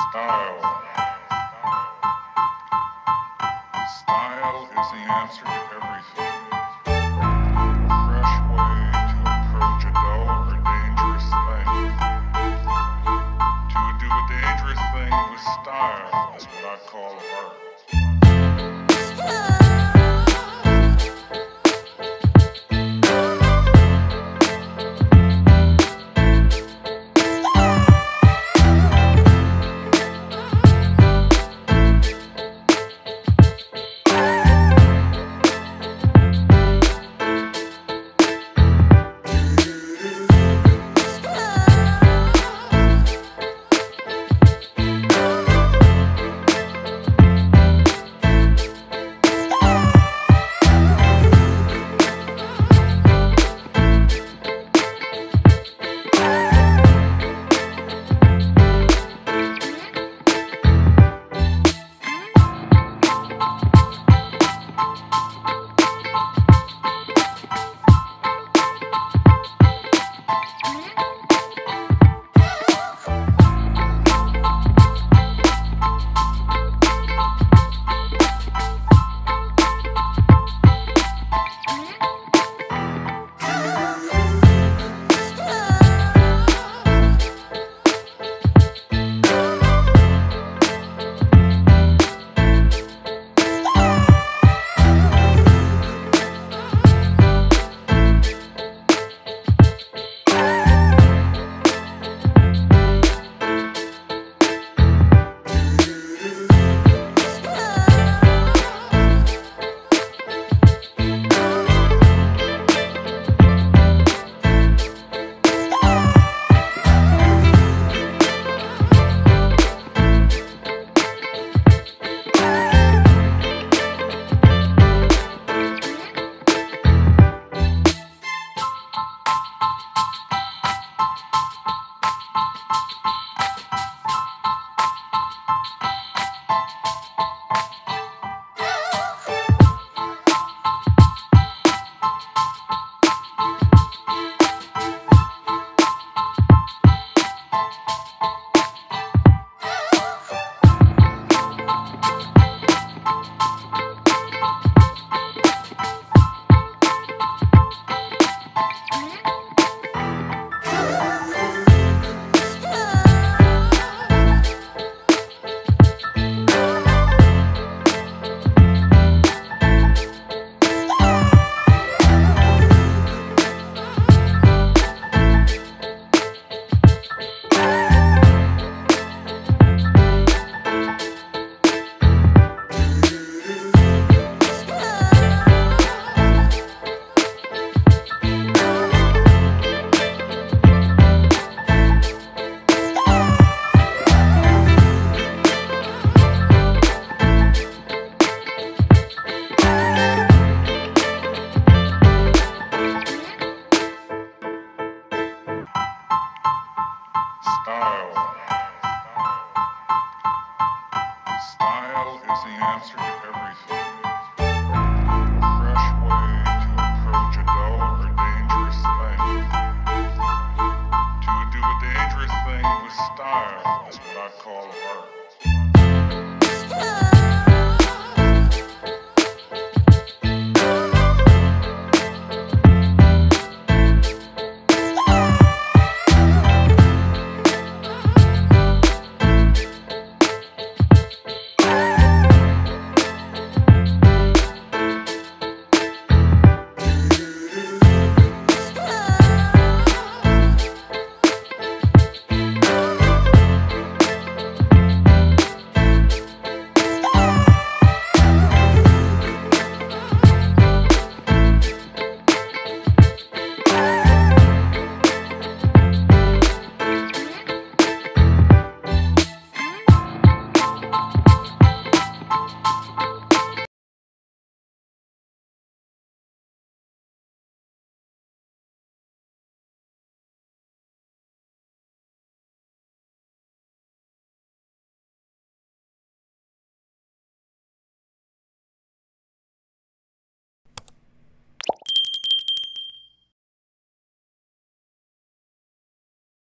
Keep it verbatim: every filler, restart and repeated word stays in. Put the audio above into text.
Style. Style is the answer to everything. A fresh way to approach a dull or dangerous thing. To do a dangerous thing with style is what I call art. Style. Style is the answer to everything. A fresh way to approach a dull or dangerous thing. To do a dangerous thing with style is what I call art.